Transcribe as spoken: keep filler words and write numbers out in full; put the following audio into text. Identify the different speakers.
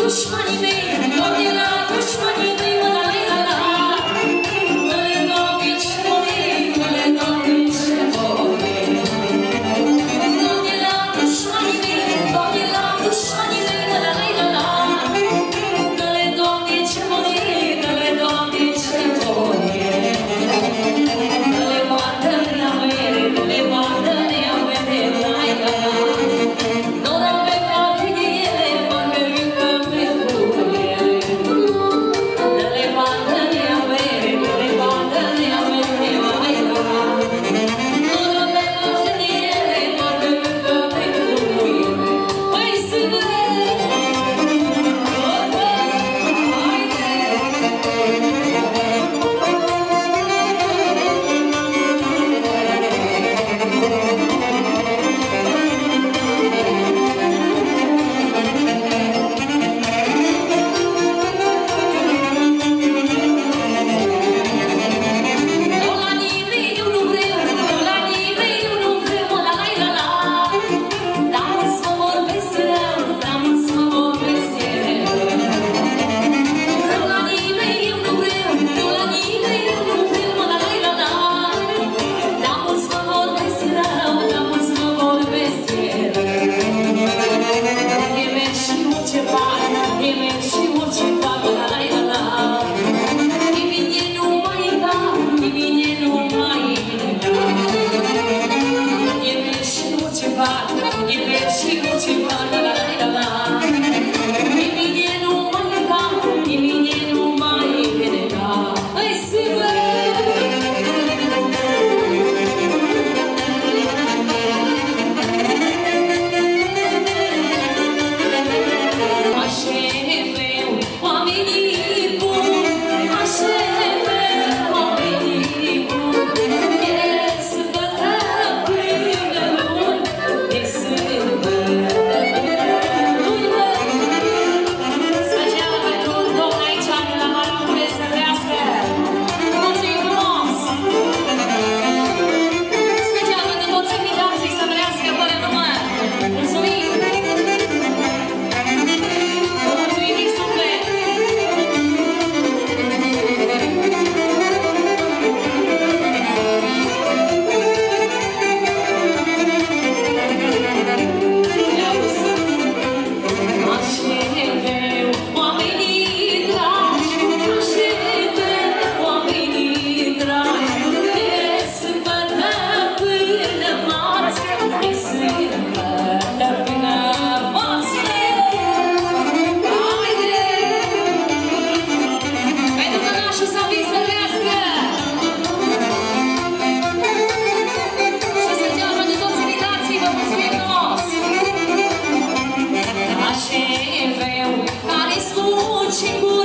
Speaker 1: dușmanii mei, Doamne, la dușmanii mei, mă, la, la, la. Dă-le, Doamne, ce voie, dă-le, Doamne, ce voie. Doamne, la dușmanii mei, Doamne, la dușmanii mei, mă, la, la, la. Dă-le, Doamne, ce voie, dă-le, Doamne, ce voie. Dă-le, poartă-ne avere, dă-le, poartă-ne avere, la, la, la. Nu dau pe parte de ele, parcă încă pentru ele. Dă-le, poartă-ne avere, dă-le, poartă-ne avere, la, la, la. Nu dau pe parte de ele, parcă încă pentru ele. Păi, sângele! Care-i